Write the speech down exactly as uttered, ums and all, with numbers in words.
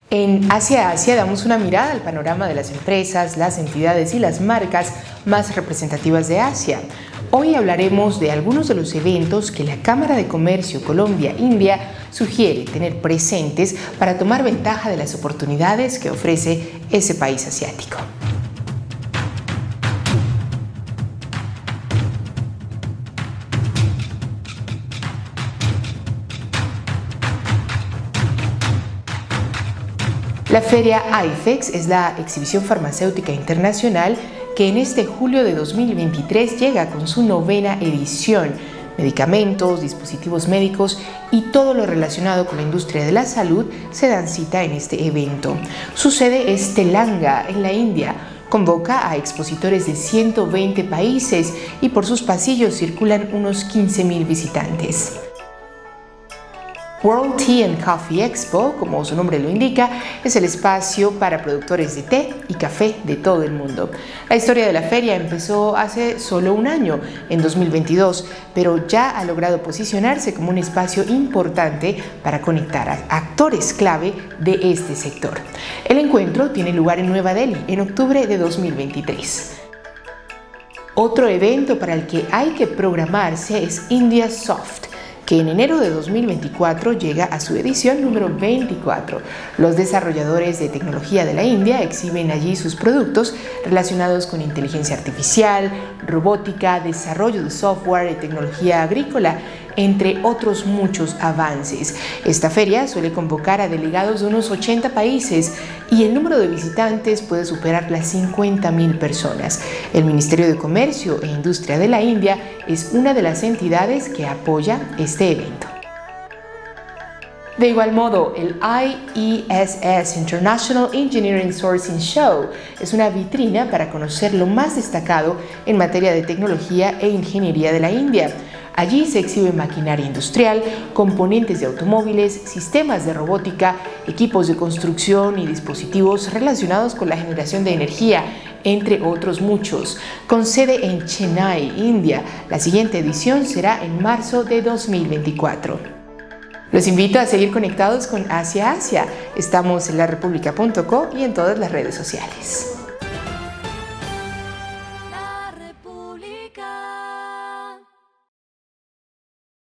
En Asia Asia damos una mirada al panorama de las empresas, las entidades y las marcas más representativas de Asia. Hoy hablaremos de algunos de los eventos que la Cámara de Comercio Colombia-India sugiere tener presentes para tomar ventaja de las oportunidades que ofrece ese país asiático. La feria IFEX es la exhibición farmacéutica internacional que en este julio de dos mil veintitrés llega con su novena edición. Medicamentos, dispositivos médicos y todo lo relacionado con la industria de la salud se dan cita en este evento. Su sede es Telangana, en la India. Convoca a expositores de ciento veinte países y por sus pasillos circulan unos quince mil visitantes. World Tea and Coffee Expo, como su nombre lo indica, es el espacio para productores de té y café de todo el mundo. La historia de la feria empezó hace solo un año, en dos mil veintidós, pero ya ha logrado posicionarse como un espacio importante para conectar a actores clave de este sector. El encuentro tiene lugar en Nueva Delhi en octubre de dos mil veintitrés. Otro evento para el que hay que programarse es India Soft, que en enero de dos mil veinticuatro llega a su edición número veinticuatro. Los desarrolladores de tecnología de la India exhiben allí sus productos relacionados con inteligencia artificial, robótica, desarrollo de software y tecnología agrícola, entre otros muchos avances. Esta feria suele convocar a delegados de unos ochenta países y el número de visitantes puede superar las cincuenta mil personas. El Ministerio de Comercio e Industria de la India es una de las entidades que apoya este evento. De igual modo, el I E S S International Engineering Sourcing Show es una vitrina para conocer lo más destacado en materia de tecnología e ingeniería de la India. Allí se exhibe maquinaria industrial, componentes de automóviles, sistemas de robótica, equipos de construcción y dispositivos relacionados con la generación de energía, entre otros muchos. Con sede en Chennai, India, la siguiente edición será en marzo de dos mil veinticuatro. Los invito a seguir conectados con Asia Asia. Estamos en la república punto co y en todas las redes sociales.